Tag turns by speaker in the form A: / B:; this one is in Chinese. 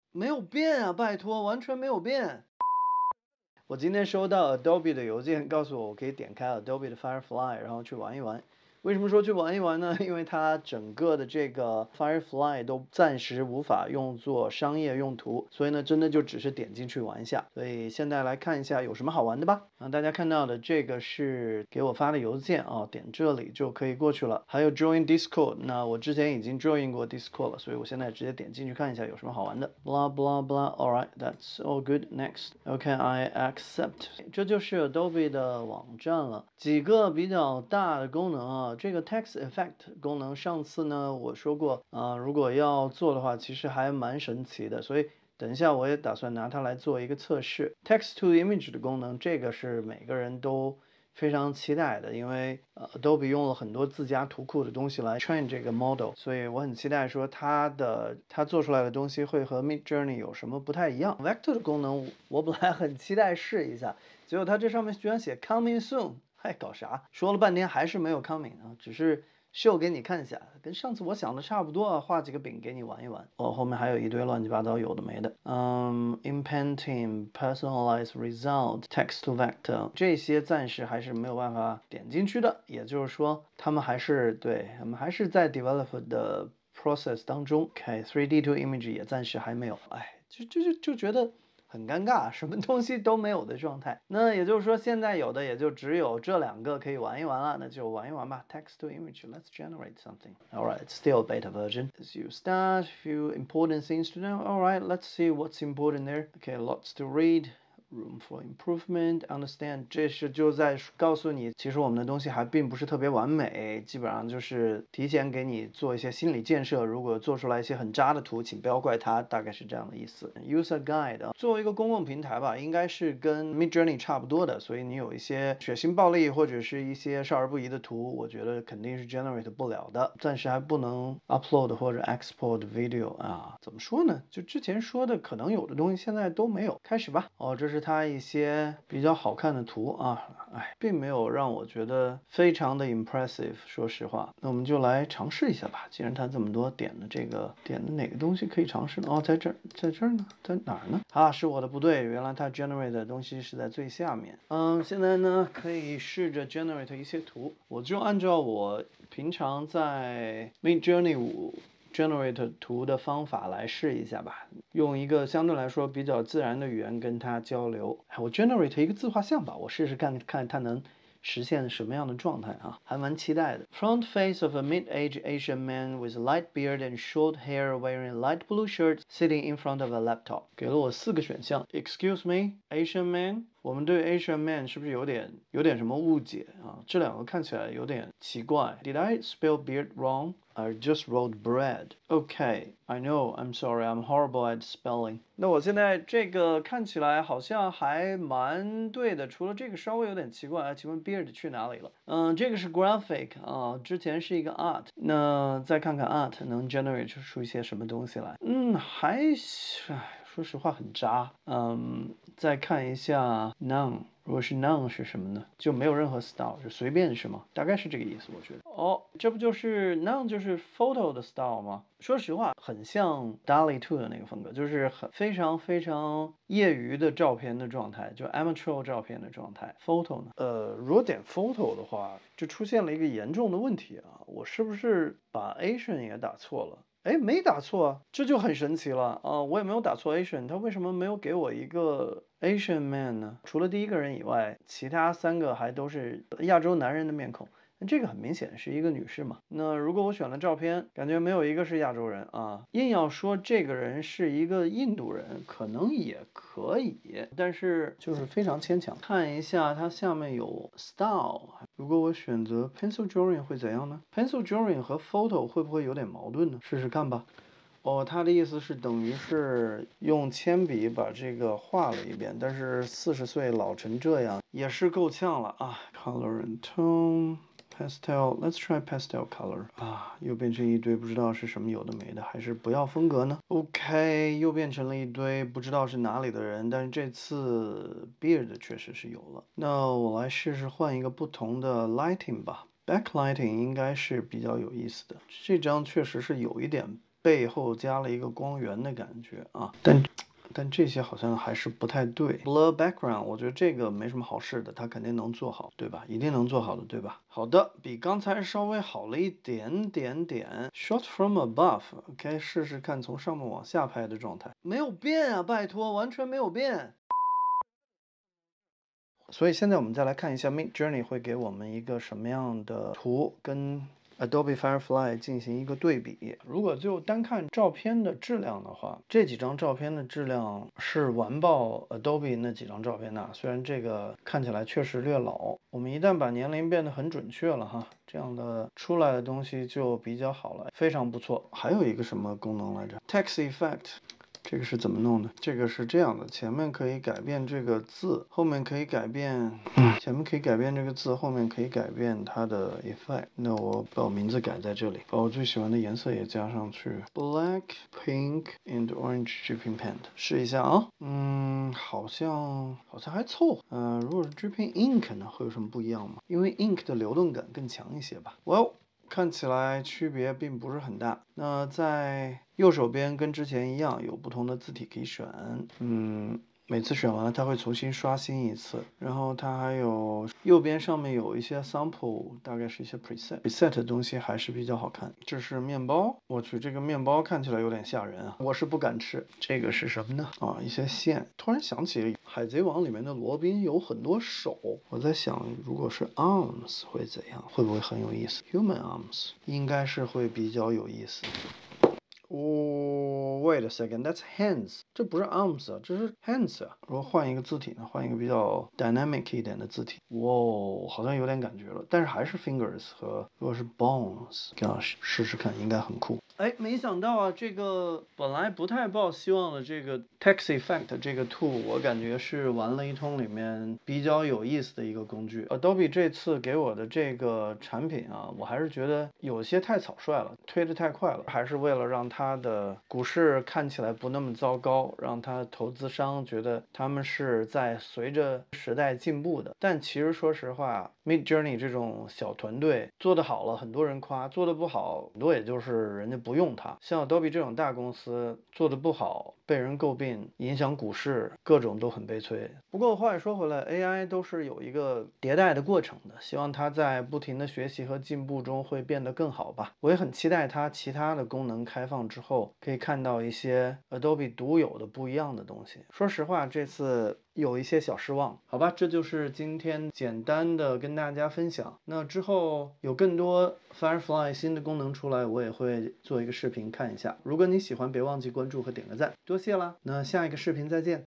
A: 没有变啊，拜托，完全没有变。我今天收到 Adobe 的邮件，告诉我可以点开 Adobe 的 Firefly，然后去玩一玩。为什么说去玩一玩呢？因为它整个的这个 Firefly 都暂时无法用作商业用途，所以呢，真的就只是点进去玩一下。所以现在来看一下有什么好玩的吧。大家看到的这个是给我发的邮件啊，点这里就可以过去了。还有 Join Discord， 那我之前已经 join 过 Discord 了，所以我现在直接点进去看一下有什么好玩的。Blah blah blah. Alright, that's all good. Next. Okay, I accept. 这就是 Adobe 的网站了。几个比较大的功能啊。这个 Text Effect 功能，上次呢我说过如果要做的话，其实还蛮神奇的，所以等一下我也打算拿它来做一个测试。Text to Image 的功能，这个是每个人都非常期待的，因为Adobe 用了很多自家图库的东西来 train 这个 model， 所以我很期待说它做出来的东西会和 Midjourney 有什么不太一样。Vector 的功能我本来很期待试一下，结果它这上面居然写 Coming Soon。嗨，搞啥？说了半天还是没有 coming 啊，只是秀给你看一下，跟上次我想的差不多啊，画几个饼给你玩一玩。后面还有一堆乱七八糟有的没的。Inpainting, Personalized Result, Text to Vector， 这些暂时还是没有办法点进去的，也就是说，他们还是在 develop 的 process 当中。3D to Image 也暂时还没有。就觉得很尴尬，什么东西都没有的状态。那也就是说，现在有的也就只有这两个可以玩一玩了，那就玩一玩吧。Text to image, let's generate something. Alright, it's still beta version. As you start, few important things to know. Alright, let's see what's important there. Okay, lots to read. Room for improvement, understand， 这是就在告诉你，其实我们的东西还并不是特别完美，基本上就是提前给你做一些心理建设。如果做出来一些很渣的图，请不要怪它，大概是这样的意思。User guide， 作为一个公共平台吧，应该是跟 Midjourney 差不多的，所以你有一些血腥暴力或者是一些少儿不宜的图，我觉得肯定是 generate 不了的，暂时还不能 upload 或者 export video 啊。怎么说呢？就之前说的可能有的东西现在都没有。开始吧。这是它一些比较好看的图啊，并没有让我觉得非常的 impressive， 说实话。那我们就来尝试一下吧。既然它这么多，点的哪个东西可以尝试呢？在这儿呢，在哪儿呢？是我的不对，原来它 generate 的东西是在最下面。现在呢可以试着 generate 一些图，我就按照我平常在 Midjourney 5 generate 图的方法来试一下吧，用一个相对来说比较自然的语言跟它交流。我 generate 一个自画像吧，我试试看它能实现什么样的状态啊，还蛮期待的。Front face of a mid-aged Asian man with light beard and short hair wearing light blue shirt sitting in front of a laptop。 给了我4个选项。 Excuse me, Asian man。 我们对 Asian man 是不是有点什么误解啊？这两个看起来有点奇怪。 Did I spell beard wrong? I just wrote bread. Okay, I know, I'm sorry, I'm horrible at spelling. 那我现在这个看起来好像还蛮对的，除了这个稍微有点奇怪。请问 beard 去哪里了？这个是 graphic 之前是一个 art。 那再看看 art 能 generate 出一些什么东西来。说实话很渣。再看一下 none， 如果是 none 是什么呢？就没有任何 style， 就随便是吗？大概是这个意思，我觉得。这不就是 none 就是 photo 的 style 吗？说实话，很像 DALL-E 2的那个风格，就是非常非常业余的照片的状态，就 amateur 照片的状态。photo 呢？如果点 photo 的话，就出现了一个严重的问题啊！我是不是把 Asian 也打错了？没打错啊，这就很神奇了啊！我也没有打错 Asian， 他为什么没有给我一个 Asian man 呢？除了第一个人以外，其他3个还都是亚洲男人的面孔。这个很明显是一个女士嘛。那如果我选了照片，感觉没有一个是亚洲人啊。硬要说这个人是一个印度人，可能也可以，但是就是非常牵强。看一下它下面有 style， 如果我选择 pencil drawing 会怎样呢？ pencil drawing 和 photo 会不会有点矛盾呢？试试看吧。他的意思是等于是用铅笔把这个画了一遍，但是40岁老成这样也是够呛了啊。Color and tone pastel, let's try pastel color 又变成一堆不知道是什么有的没的，还是不要风格呢？ OK， 又变成了一堆不知道是哪里的人，但是这次 beard 确实是有了。那我来试试换一个不同的 lighting 吧。Backlighting 应该是比较有意思的，这张确实是有一点背后加了一个光源的感觉啊，但这些好像还是不太对。Blur background， 我觉得这个没什么好试的，它肯定能做好，对吧？一定能做好的，对吧？好的，比刚才稍微好了一点点。Shot from above，OK，试试看从上面往下拍的状态，没有变啊，拜托，完全没有变。所以现在我们再来看一下 Midjourney 会给我们一个什么样的图，跟 Adobe Firefly 进行一个对比。如果就单看照片的质量的话，这几张照片的质量是完爆 Adobe 那几张照片的，虽然这个看起来确实略老。我们一旦把年龄变得很准确了哈，这样的出来的东西就比较好了，非常不错。还有一个什么功能来着 ？Text Effect。这个是怎么弄的？这个是这样的，前面可以改变这个字，后面可以改变，前面可以改变这个字，后面可以改变它的 effect。那我把我名字改在这里，把我最喜欢的颜色也加上去 ，black, pink and orange dripping paint。试一下啊，好像还凑合。如果是 dripping ink 呢，会有什么不一样吗？因为 ink 的流动感更强一些吧。Well。看起来区别并不是很大。那在右手边跟之前一样，有不同的字体可以选。每次选完了它会重新刷新一次。然后它还有右边上面有一些 sample， 大概是一些 preset 的东西还是比较好看。这是面包，我去，这个面包看起来有点吓人啊，我是不敢吃。这个是什么呢？一些线。突然想起海贼王里面的罗宾有很多手，我在想如果是 arms 会怎样，会不会很有意思？ Human arms 应该是会比较有意思。Wait a second, that's hands， 这不是 arms 啊，这是 hands 啊。如果换一个字体呢，换一个比较 dynamic 一点的字体，哇，好像有点感觉了，但是还是 fingers 和如果是 bones， 试试看，应该很酷。哎，没想到啊，这个本来不太抱希望的这个 text effect 这个 tool， 我感觉是玩了一通里面比较有意思的一个工具。Adobe 这次给我的这个产品啊，我还是觉得有些太草率了，推得太快了，还是为了让它的股市看起来不那么糟糕，让它投资商觉得他们是在随着时代进步的。但其实说实话 ，Midjourney 这种小团队做得好了，很多人夸；做得不好，很多也就是人家不用它。像 Adobe 这种大公司做得不好，被人诟病，影响股市，各种都很悲催。不过话也说回来 ，AI 都是有一个迭代的过程的，希望它在不停的学习和进步中会变得更好吧。我也很期待它其他的功能开放之后，可以看到一些 Adobe 独有的不一样的东西。说实话，这次有一些小失望。好吧，这就是今天简单的跟大家分享。那之后有更多 Firefly 新的功能出来，我也会做一个视频看一下。如果你喜欢，别忘记关注和点个赞，多谢啦。那下一个视频再见。